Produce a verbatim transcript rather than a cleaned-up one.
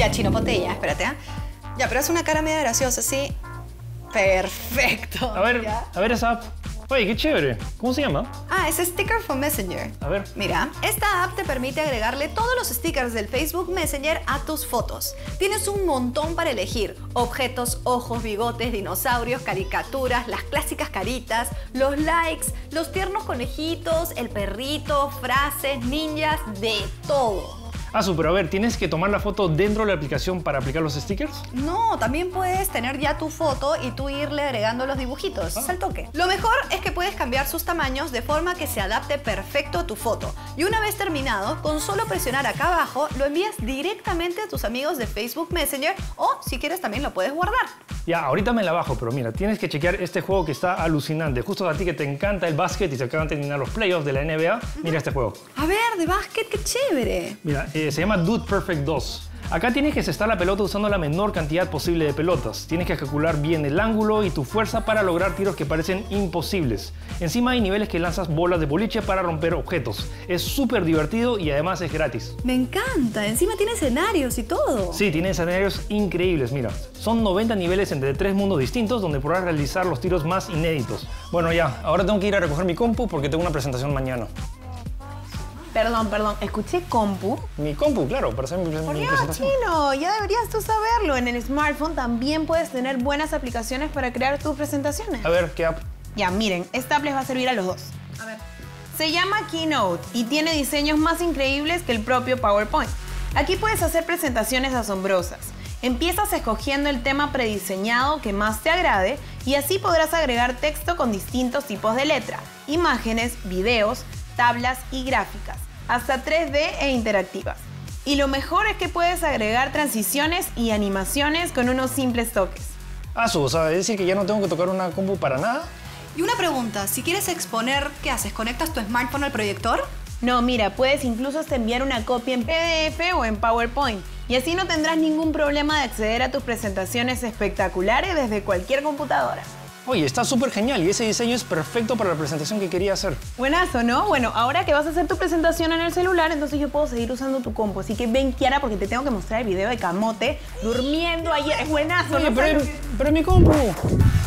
Ya, Chino, ponte ya, espérate, ¿eh? Ya, pero haz una cara media graciosa, ¿sí? Perfecto. A ver, ¿ya? a ver esa app. Oye, qué chévere. ¿Cómo se llama? Ah, es Sticker for Messenger. A ver. Mira, esta app te permite agregarle todos los stickers del Facebook Messenger a tus fotos. Tienes un montón para elegir. Objetos, ojos, bigotes, dinosaurios, caricaturas, las clásicas caritas, los likes, los tiernos conejitos, el perrito, frases, ninjas, de todo. Ah, pero a ver, ¿tienes que tomar la foto dentro de la aplicación para aplicar los stickers? No, también puedes tener ya tu foto y tú irle agregando los dibujitos. Ah. Es al toque. Lo mejor es que puedes cambiar sus tamaños de forma que se adapte perfecto a tu foto. Y una vez terminado, con solo presionar acá abajo, lo envías directamente a tus amigos de Facebook Messenger o, si quieres, también lo puedes guardar. Ya, ahorita me la bajo, pero mira, tienes que chequear este juego que está alucinante. Justo a ti que te encanta el básquet y se acaban de terminar los playoffs de la N B A, mira este juego. A ver, de básquet, qué chévere. Mira, eh, se llama Dude Perfect dos. Acá tienes que cestar la pelota usando la menor cantidad posible de pelotas. Tienes que calcular bien el ángulo y tu fuerza para lograr tiros que parecen imposibles. Encima hay niveles que lanzas bolas de boliche para romper objetos. Es súper divertido y además es gratis. Me encanta. Encima tiene escenarios y todo. Sí, tiene escenarios increíbles, mira. Son noventa niveles entre tres mundos distintos donde podrás realizar los tiros más inéditos. Bueno, ya, ahora tengo que ir a recoger mi compu porque tengo una presentación mañana. Perdón, perdón, escuché compu. Mi compu, claro, para hacer mi, mi Por Dios, presentación. Chino, ya deberías tú saberlo. En el smartphone también puedes tener buenas aplicaciones para crear tus presentaciones. A ver, ¿qué app? Ya, miren, esta app les va a servir a los dos. A ver. Se llama Keynote y tiene diseños más increíbles que el propio PowerPoint. Aquí puedes hacer presentaciones asombrosas. Empiezas escogiendo el tema prediseñado que más te agrade y así podrás agregar texto con distintos tipos de letra, imágenes, videos, tablas y gráficas, hasta tres D e interactivas. Y lo mejor es que puedes agregar transiciones y animaciones con unos simples toques. Ah, o sea, es decir que ya no tengo que tocar una compu para nada. Y una pregunta, si quieres exponer, ¿qué haces? ¿Conectas tu smartphone al proyector? No, mira, puedes incluso hasta enviar una copia en P D F o en PowerPoint. Y así no tendrás ningún problema de acceder a tus presentaciones espectaculares desde cualquier computadora. Oye, está súper genial y ese diseño es perfecto para la presentación que quería hacer. Buenazo, ¿no? Bueno, ahora que vas a hacer tu presentación en el celular, entonces yo puedo seguir usando tu compu. Así que ven, Kiara, porque te tengo que mostrar el video de Camote durmiendo ayer. Es buenazo, Oye, ¿no? pero, pero mi compu.